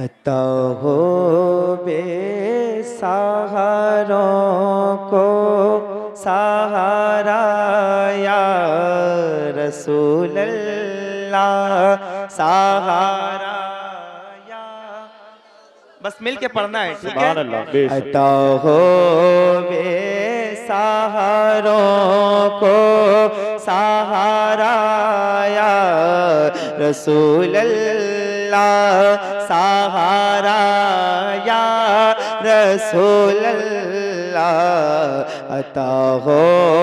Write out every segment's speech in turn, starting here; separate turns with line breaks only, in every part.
अता हो बेसहारों को सहारा या रसूल अल्लाह, सहारा या। बस मिल के पढ़ना है, ठीक है। अता हो बेसहारों को सहारा या रसूल अल्लाह, सहारा या रसूल अल्लाह। अता हो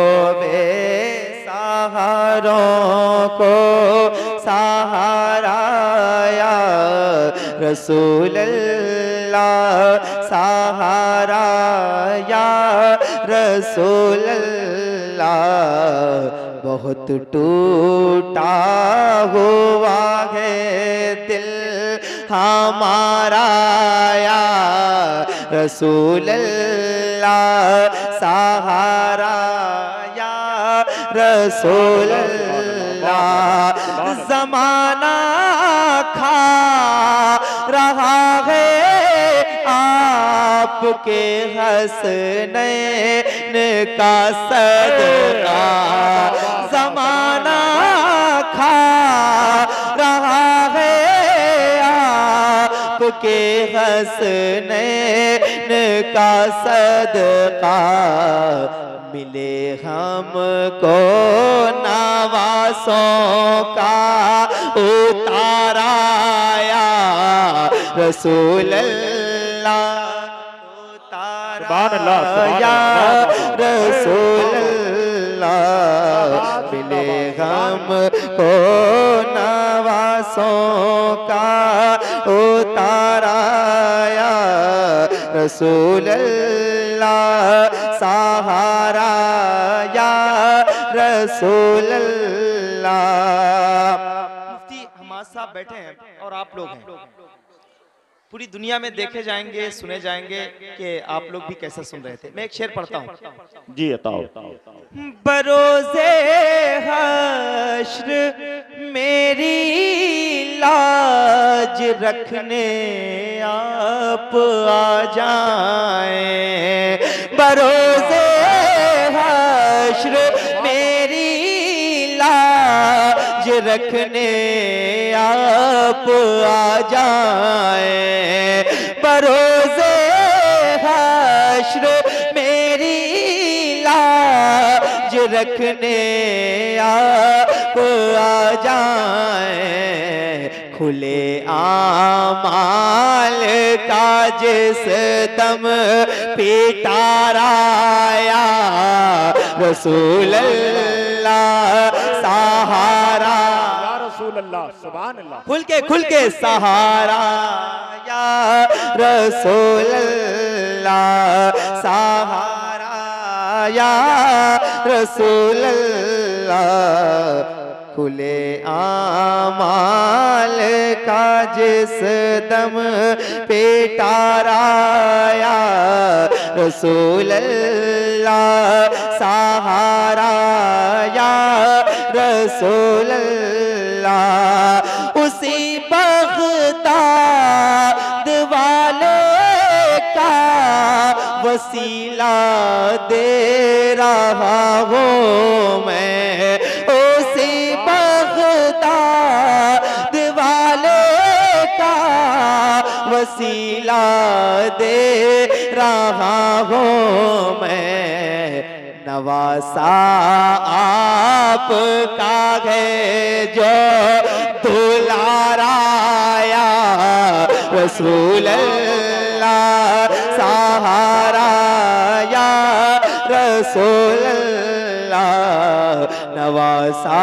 बेसहारों को सहारा या रसूल अल्लाह, सहारा या रसूल अल्लाह। बहुत टूटा हुआ है दिल हमारा या रसूल अल्लाह, सहारा या रसूल अल्लाह। ज़माना खा रहा है आपके हसनैन का सदका, ज़माना खा रहा है आपके हसनैन का सदका। मिले हमको नवासों का उतारा या रसूल अल्लाह, उतारा या रसूल अल्लाह। मिले हमको नवासों का उतारा या रसूल अल्लाह, सहारा या रसूल अल्लाह। मुफ्ती हमाद साहब बैठे हैं और आप लोग हैं। पूरी दुनिया में देखे जाएंगे, सुने जाएंगे कि आप लोग भी कैसे सुन रहे थे। मैं एक शेर पढ़ता हूँ
जी, बताओ।
बरोज़े हश्र मेरी लाज रखने आप आ जाएं, बरोज़े हश्र मेरी लाज रखने आप आ जाएं, बरोज़े हश्र मेरी लाज रखने आप आ जाएं। खुले आमाल का जिस दम पिटारा या रसूल अल्लाह, सहारा
या रसूल अल्लाह, सुभान अल्लाह।
खुल के सहारा या रसूल अल्लाह, सहारा या रसूल अल्लाह। खुले आमाल का जिस दम पिटारा या रसूल अल्लाह, सहारा या रसूल अल्लाह। उसी बग़दाद वाले का वसीला दे रहा हूँ मैं, उसी बग़दाद वाले का वसीला दे रहा हूँ मैं। नवासा आपका है जो दुलारा या रसूल अल्लाह, सहारा या रसूल अल्लाह। नवासा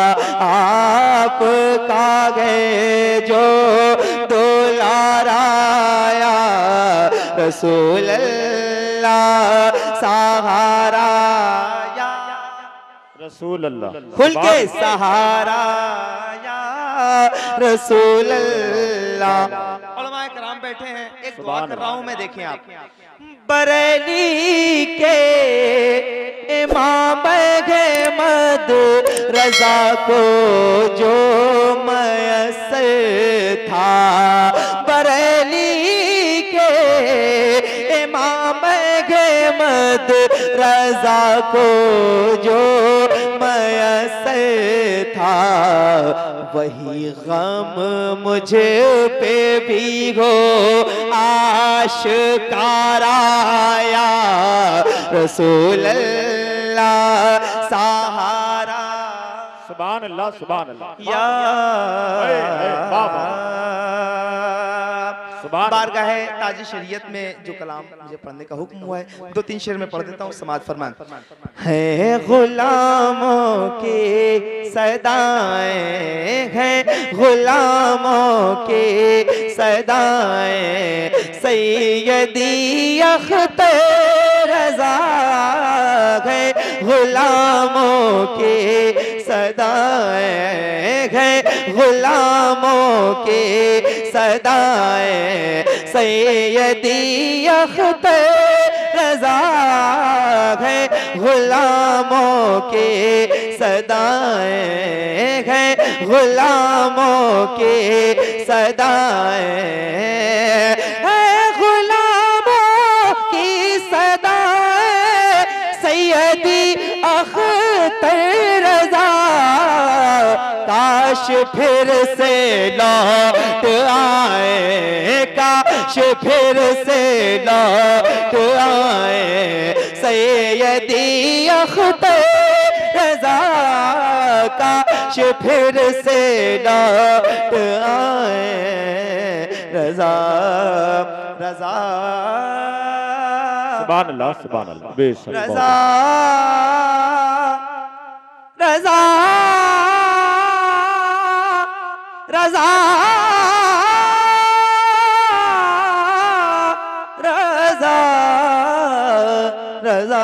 आपका है जो दुलारा या रसूल अल्लाह, सहारा या
रसूल अल्लाह।
खुल के सहारा या रसूल अल्लाह। उलमाए कराम बैठे हैं, एक दुआ कर रहा हूं मैं, देखें आप। बरेली के इमाम अहमद रजा को जो मयस्सर था, बरेली अहमद रजा को जो मयसर था, वही गम मुझे पे भी हो आशिकारा या रसूल अल्लाह सहारा।
सुभान अल्लाह, सुभान अल्लाह।
या बारगाह ताज शरीयत में जो कलाम मुझे पढ़ने का हुक्म हुआ है, 2-3 शेर में पढ़ देता हूँ। समाज फरमान है गुलामों की सदाएं, है गुलामों की सदाएं, सैयदी अख्तर रज़ा है गुलामों की सदाएं, है गुलामों की सदाएं, सैयदी अख्तर रज़ा है गुलामों की सदाएं, है गुलामों की सदाएं, है गुलामों की सदाएं, सैयदी अख्तर रज़ा। काश फिर से लौट आए, काश फिर से लौट आए, सैयदी अख्तर रज़ा। काश फिर से लौट आए, रज़ा रज़ा।
सुभान अल्लाह, सुभान अल्लाह। बेशक
रज़ा रज़ा रज़ा रज़ा रज़ा।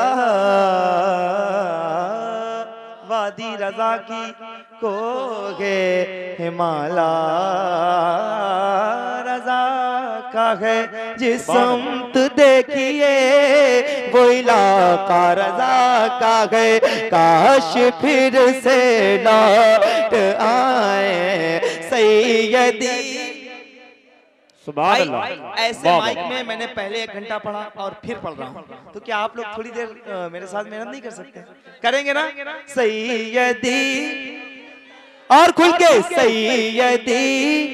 वादी रज़ा की को गे हिमाला रज़ा का है जिस समत देखिए वो इलाका रज़ा का है। काश फिर से लौट आए, सैयदी।
सुभान अल्लाह।
ऐसे माइक में मैंने पहले 1 घंटा पढ़ा और फिर पढ़ रहा हूँ, तो क्या आप लोग थोड़ी देर मेरे साथ मेहनत नहीं कर सकते? करेंगे ना? सैयदी और खुल के, सैयदी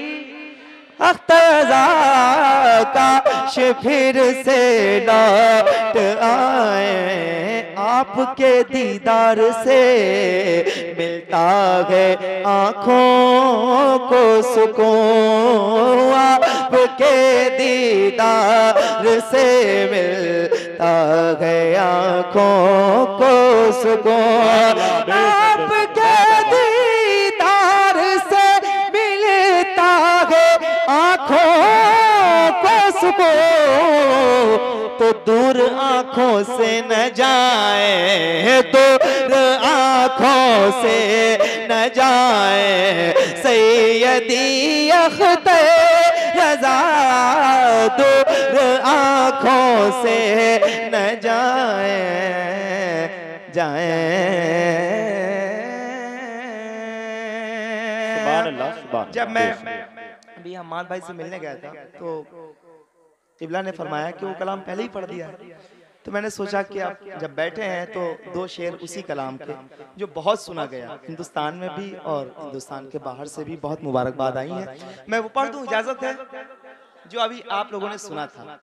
अख्तर काश फिर से लौट आए, आपके दीदार से मिलता है आँखों को सुकून, आपके दीदार से मिलता है आँखों को सुकून, आपके दीदार से मिलता है आँखों को सुकून। तो दूर आँखों से न जाए, दूर आँखों से न जाए, सैयदी अख्तर रज़ा। दूर आँखों से न जाए, जाए। जब मैं अभी हमाद भाई से मिलने गया था तो इब्ला ने फरमाया कि वो कलाम पहले ही पढ़ दिया है, तो मैंने सोचा कि आप जब बैठे हैं तो 2 शेर उसी कलाम के जो बहुत सुना गया हिंदुस्तान में भी और हिंदुस्तान के बाहर से भी बहुत मुबारकबाद आई है, मैं वो पढ़ दूं? इजाजत है? जो अभी आप लोगों ने सुना था